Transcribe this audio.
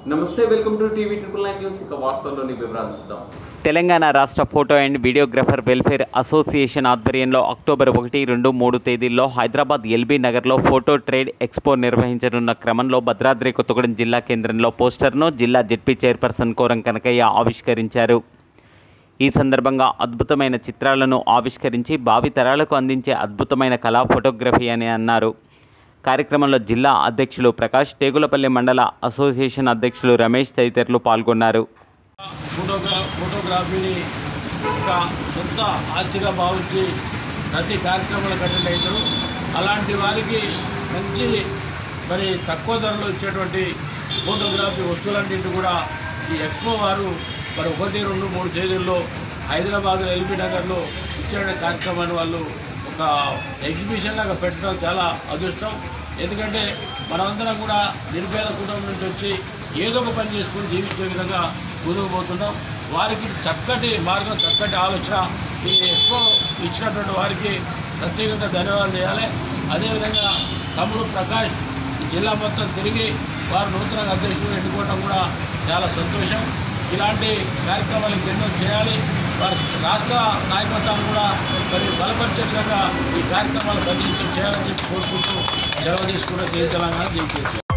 నమస్తే, welcome to TV 999 news. ఇక వార్తల్లోని వివరాలు చూద్దాం. తెలంగాణ రాష్ట్ర photo and videographer welfare association ఆధ్వర్యంలో అక్టోబర్ 1, 2, 3 తేదీల్లో హైదరాబాద్ ఎల్బీ నగర్లో ఫోటో ట్రేడ్ ఎక్స్పో నిర్వహించనున్న క్రమంలో భద్రాద్రి కొత్తగూడెం జిల్లా కేంద్రంలో పోస్టర్ను జిల్లా జెడ్పీ చైర్పర్సన్ కోరం కనకయ ఆవిష్కరించారు. ఈ సందర్భంగా అద్భుతమైన చిత్రాలను ఆవిష్కరించి భావితరాలకు అందించే అద్భుతమైన కళా ఫోటోగ్రఫీ అని అన్నారు. కార్యక్రమంలో జిల్లా అధ్యక్షులు ప్రకాష్, టేగులపల్లి మండల అసోసియేషన్ అధ్యక్షులు రమేష్ తదితరులు పాల్గొన్నారు. ఫోటోగ్రఫీని ఒక సొంత ఆస్తిగా భావించి ప్రతి కార్యక్రమాలకు అటెండ్ అవుతారు. అలాంటి వారికి మంచి తక్కువ ధరలో ఇచ్చేటువంటి ఫోటోగ్రఫీ వస్తువులన్నింటి కూడా ఈ ఎక్స్పో వారు 1, 2, 3 తేదీల్లో హైదరాబాద్లో ఎల్బీ నగర్లో ఇచ్చే కార్యక్రమాన్ని వాళ్ళు ఒక ఎగ్జిబిషన్ లాగా పెట్టడం చాలా అదృష్టం. ఎందుకంటే మనమందరం కూడా నిరుపేద కుటుంబం నుంచి వచ్చి ఏదో ఒక పని చేసుకుని జీవించే విధంగా ముందుకుపోతున్నాం. వారికి చక్కటి మార్గం, చక్కటి ఆలోచన ఈ ఎక్స్పో ఇచ్చినటువంటి వారికి ప్రత్యేకంగా ధన్యవాదాలు చేయాలి. అదేవిధంగా తమ్ముడు ప్రకాష్ జిల్లా మొత్తం తిరిగి వారు నూతన అధ్యక్షులు ఎన్నుకోవడం కూడా చాలా సంతోషం. ఇలాంటి కార్యక్రమాలు ఎన్నో చేయాలి. వారి రాష్ట్ర నాయకత్వాన్ని కూడా బలపరిచే విధంగా ఈ కార్యక్రమాలు చేయాలని కోరుకుంటూ సెలవు తీసుకున్న జై తెలంగాణ, జై కేసీఆర్.